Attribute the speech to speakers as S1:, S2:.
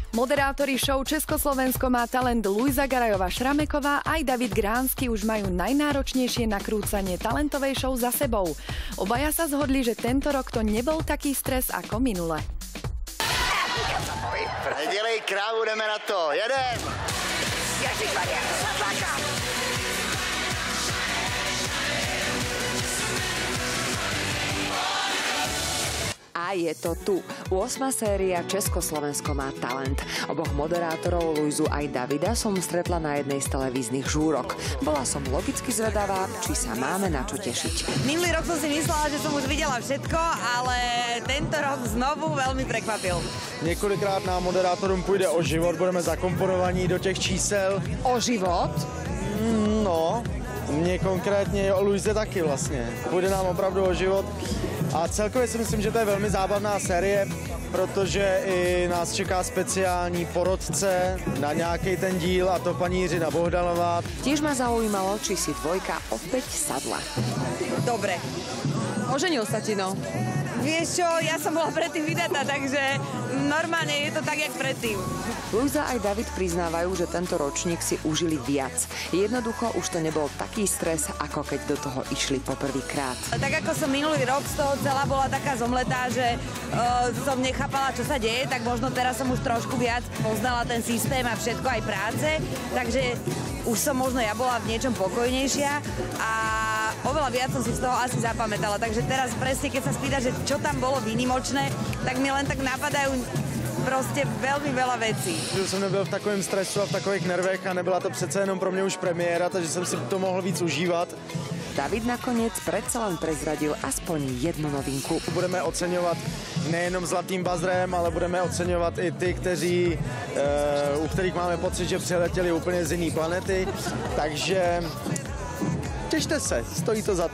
S1: Moderátori show Československo má talent Luisa Garajová-Šrameková aj David Gránsky už majú najnáročnejšie nakrúcanie talentovej show za sebou. Obaja sa zhodli, že tento rok to nebol taký stres ako minule.
S2: Nedělej krávu, jdeme na to, jedem!
S3: A je to tu. 8. séria Československo má talent. Oboch moderátorov Luizu aj Davida som stretla na jednej z televíznych žúrok. Bola som logicky zvedavá, či sa máme na čo tešiť.
S4: Minulý rok som si myslela, že som už videla všetko, ale tento rok znovu veľmi prekvapil.
S5: Několikrát nám moderátorům půjde o život, budeme zakomponovaní do těch čísel.
S3: O život?
S5: No, mně konkrétně o Luize taky vlastně. Půjde nám opravdu o život. A celkově si myslím, že to je velmi zábavná série, protože i nás čeká speciální porodce na nějaký ten díl, a to paní Jiřina Bohdalová.
S3: Tiež ma zaujímalo, či si dvojka opäť sadla.
S4: Dobre.
S3: Oženil sa ti, no.
S4: Vieš čo, ja som bola predtým vydatá, takže normálne je to tak, jak predtým.
S3: Luisa aj David priznávajú, že tento ročník si užili viac. Jednoducho už to nebol taký stres, ako keď do toho išli poprvýkrát.
S4: Tak ako som minulý rok z toho celá bola taká zomletá, že som nechápala, čo sa deje, tak možno teraz som už trošku viac poznala ten systém a všetko aj práce, takže už som možno ja bola v niečom pokojnejšia a oveľa viac som si z toho asi zapamätala. Takže teraz presne, keď sa spýta, že čo tam bolo výnimočné, tak mi len tak napadajú prostě velmi veľa vecí.
S5: Že jsem nebyl v takovém stresu a v takových nervech a nebyla to přece jenom pro mě už premiéra, takže jsem si to mohl víc užívat.
S3: David nakoniec predsa len prezradil aspoň jednu novinku.
S5: Budeme oceňovat nejenom zlatým bazrem, ale budeme oceňovat i ty, u kterých máme pocit, že přiletěli úplně z jiné planety. Takže těšte se, stojí to za to.